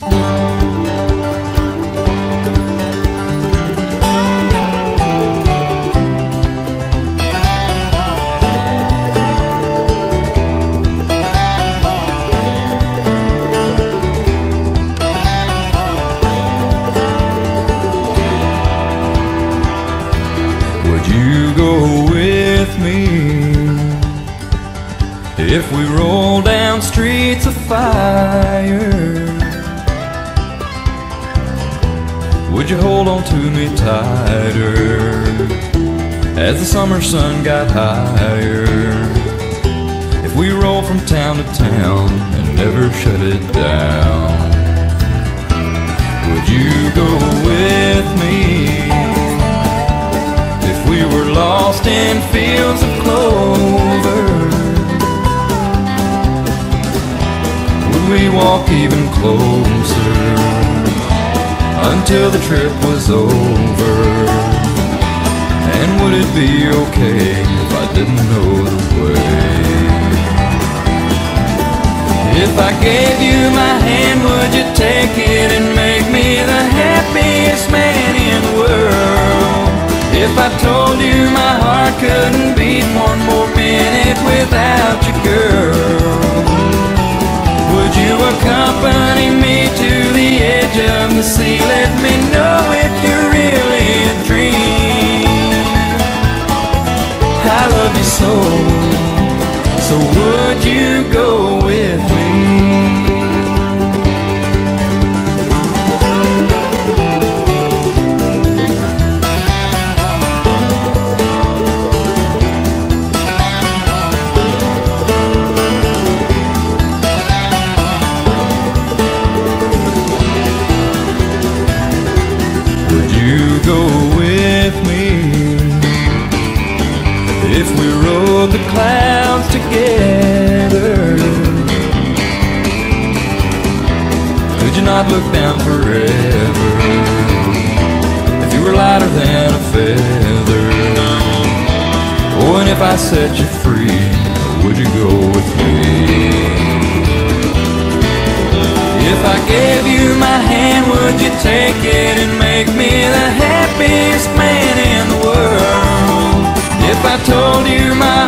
Would you go with me if we roll down streets of fire? Would you hold on to me tighter as the summer sun got higher? If we roll from town to town and never shut it down, would you go with me if we were lost in fields of clover? Would we walk even closer until the trip was over? And would it be okay if I didn't know the way? If I gave you my hand, would you take it and make me the happiest man in the world? If I told you my heart couldn't beat one more minute without you, girl, would you accompany me to the edge of the sea? Let me know if you're really a dream. I love you so would you go with me? Go with me if we rode the clouds together? Could you not look down forever if you were lighter than a feather? Oh, and if I set you free, would you go with me? If I gave you my hand, would you take it and make me the happiest man in the world? If I told you my